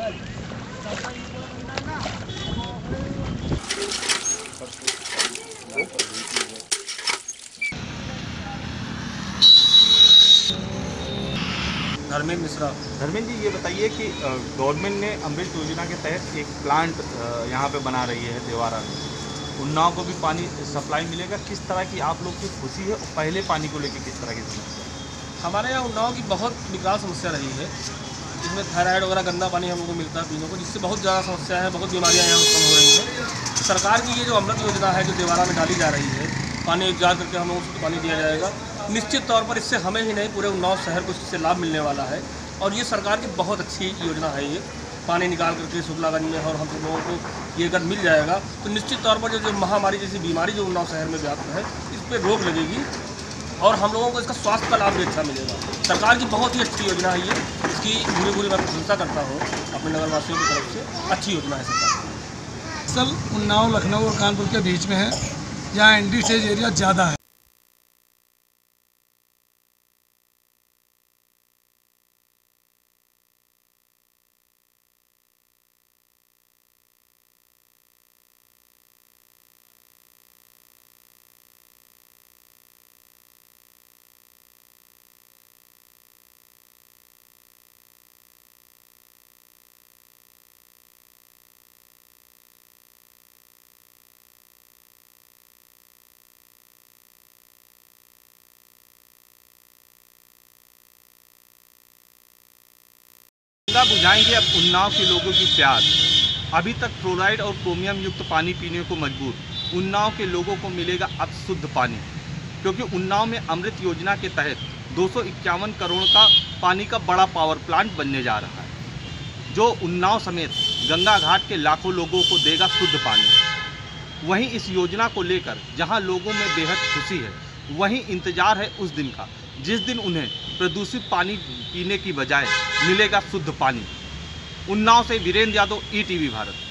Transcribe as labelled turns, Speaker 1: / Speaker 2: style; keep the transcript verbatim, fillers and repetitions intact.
Speaker 1: धर्मेंद्र मिश्रा।
Speaker 2: धर्मेंद्र जी, ये बताइए कि गवर्नमेंट ने अमृत योजना के तहत एक प्लांट यहाँ पे बना रही है देवारा में, उन्नाव को भी पानी सप्लाई मिलेगा। किस तरह की आप लोग की खुशी है और पहले पानी को लेकर किस तरह की समस्या?
Speaker 1: हमारे यहाँ उन्नाव की बहुत विकराल समस्या रही है, जिसमें थायराइड वगैरह गंदा पानी हम लोग को मिलता है पीने को, जिससे बहुत ज़्यादा समस्या है, बहुत बीमारियाँ यहाँ उत्पन्न हो रही हैं। सरकार की ये जो अमृत योजना है जो देवारा में डाली जा रही है, पानी एक जार करके हम लोगों को पानी दिया जाएगा, निश्चित तौर पर इससे हमें ही नहीं पूरे उन्नाव शहर को इससे लाभ मिलने वाला है। और ये सरकार की बहुत अच्छी योजना है। ये पानी निकाल करके शुक्लागंज में और हम सब लोगों को ये अगर मिल जाएगा तो निश्चित तौर पर जो जो महामारी जैसी बीमारी जो उन्नाव शहर में व्याप्त है, इस पर रोक लगेगी और हम लोगों को इसका स्वास्थ्य का लाभ भी अच्छा मिलेगा। सरकार की बहुत ही अच्छी योजना है ये, इसकी पूरी पूरी मैं प्रशंसा करता हूँ अपने नगरवासियों की तरफ से। अच्छी योजना है सरकार की।
Speaker 3: असल उन्नाव लखनऊ और कानपुर के बीच में है, जहाँ इंडस्ट्रियल एरिया ज़्यादा है।
Speaker 2: बुझाएंगे अब उन्नाव के लोगों की प्यास। अभी तक फ्लोराइड और क्रोमियम युक्त पानी पीने को मजबूर उन्नाव के लोगों को मिलेगा अब शुद्ध पानी, क्योंकि उन्नाव में अमृत योजना के तहत दो सौ इक्यावन करोड़ का पानी का बड़ा पावर प्लांट बनने जा रहा है, जो उन्नाव समेत गंगा घाट के लाखों लोगों को देगा शुद्ध पानी। वहीं इस योजना को लेकर जहां लोगों में बेहद खुशी है, वहीं इंतजार है उस दिन का जिस दिन उन्हें प्रदूषित पानी पीने की बजाय मिलेगा शुद्ध पानी। उन्नाव से Virendra Yadav, E T V Bharat.